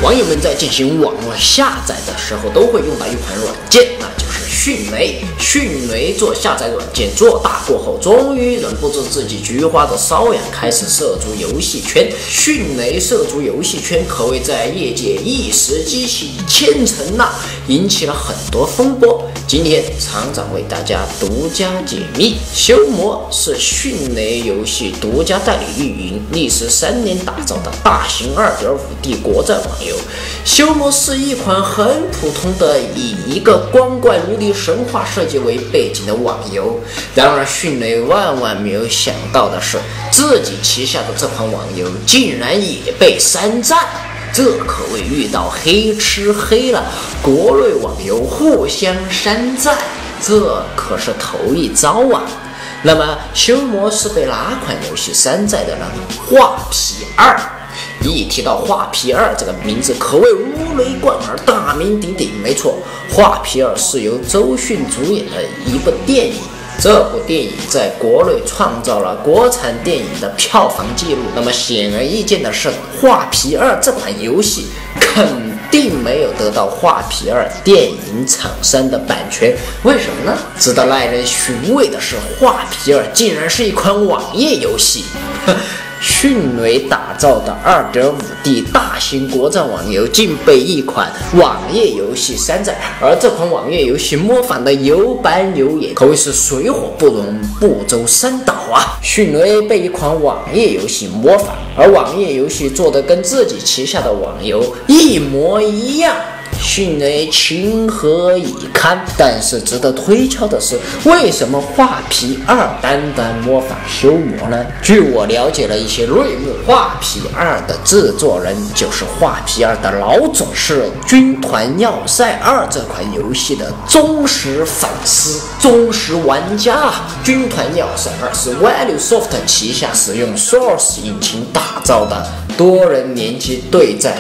网友们在进行网络下载的时候，都会用到一款软件，那就是迅雷。迅雷做下载软件做大过后，终于忍不住自己菊花的瘙痒，开始涉足游戏圈。迅雷涉足游戏圈，可谓在业界一时激起千层浪，引起了很多风波。今天厂长为大家独家解密，修魔是迅雷游戏独家代理运营，历时3年打造的大型 2.5D 国战网游。修魔是一款很普通的以一个光怪陆离神话设计为背景的网游。然而迅雷万万没有想到的是，自己旗下的这款网游竟然也被山寨。这可谓遇到黑吃黑了，国内网游互相山寨，这可是头一遭啊！那么修魔是被哪款游戏山寨的呢？画皮2。一提到画皮2这个名字，可谓如雷贯耳，大名鼎鼎。没错，画皮2是由周迅主演的一部电影。这部电影在国内创造了国产电影的票房纪录。那么显而易见的是，画皮2这款游戏肯定没有得到画皮2电影厂商的版权。为什么呢？值得耐人寻味的是，画皮2竟然是一款网页游戏。迅雷打造的 2.5D 大型国战网游竟被一款网页游戏山寨，而这款网页游戏模仿的有板有眼，可谓是水火不容，不周三岛啊！迅雷被一款网页游戏模仿，而网页游戏做的跟自己旗下的网游一模一样。迅雷情何以堪？但是值得推敲的是，为什么画皮2单模仿修魔呢？据我了解了一些内幕，画皮2的制作人就是画皮2的老总，是军团要塞2这款游戏的忠实粉丝、忠实玩家。军团要塞2是 ValueSoft 旗下使用 Source 引擎打造的多人联机对战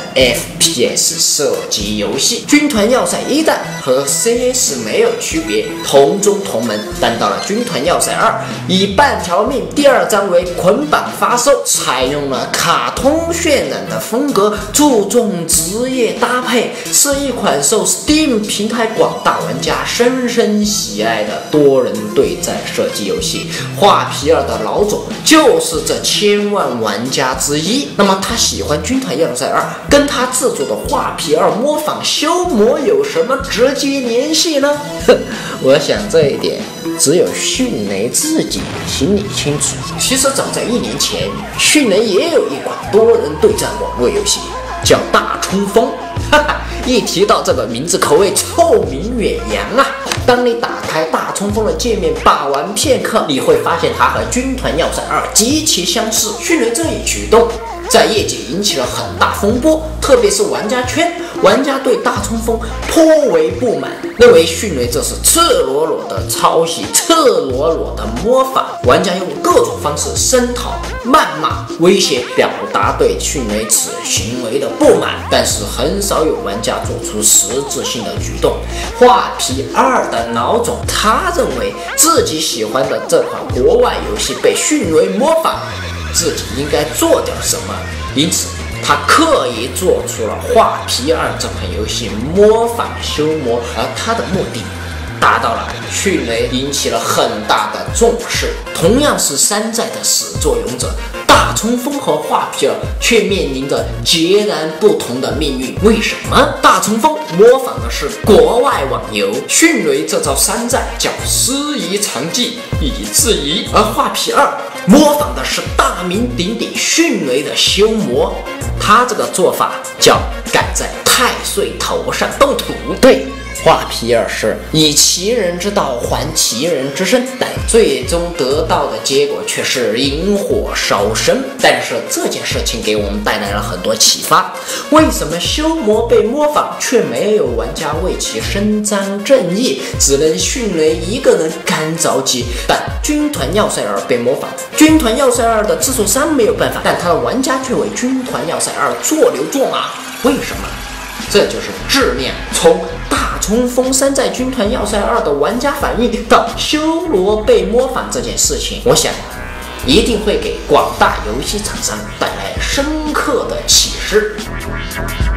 FPS 射击游戏。军团要塞1弹和 CS 没有区别，同宗同门，但到了军团要塞2，以半条命第2章为捆绑发售，采用了卡通渲染的风格，注重职业搭配，是一款受 Steam 平台广大玩家深深喜爱的多人对战射击游戏。画皮2的老总就是这千万玩家之一。那么他喜欢军团要塞2，跟他制作的画皮2模仿修魔有什么直接联系呢？我想这一点只有迅雷自己心里清楚。其实早在1年前，迅雷也有一款多人对战网络游戏，叫大冲锋。一提到这个名字，可谓臭名远扬啊！当你打开大冲锋的界面，把玩片刻，你会发现它和军团要塞2极其相似。迅雷这一举动在业界引起了很大风波，特别是玩家圈，玩家对大冲锋颇为不满，认为迅雷这是赤裸裸的抄袭，赤裸裸的模仿。玩家用各种方式声讨、谩骂、威胁，表达对迅雷此行为的不满，但是很少有玩家做出实质性的举动。画皮2的老总，他认为自己喜欢的这款国外游戏被迅雷模仿，自己应该做点什么，因此他刻意做出了画皮2这款游戏模仿修魔，而他的目的达到了，迅雷引起了很大的重视。同样是山寨的始作俑者，大冲锋和画皮2却面临着截然不同的命运。为什么？大冲锋模仿的是国外网游，迅雷这招山寨叫师夷长技以制夷，而画皮2模仿的是大名鼎鼎迅雷的修魔，他这个做法叫赶在太岁头上动土。对，画皮2是以其人之道还其人之身，但最终得到的结果却是引火烧身。但是这件事情给我们带来了很多启发，为什么修魔被模仿却没有玩家为其伸张正义，只能迅雷一个人干着急？但军团要塞2被模仿，军团要塞2的制作商没有办法，但他的玩家却为军团要塞2做牛做马，为什么？这就是质量。从大冲锋山寨军团要塞2的玩家反应到修罗被模仿这件事情，我想一定会给广大游戏厂商带来深刻的启示。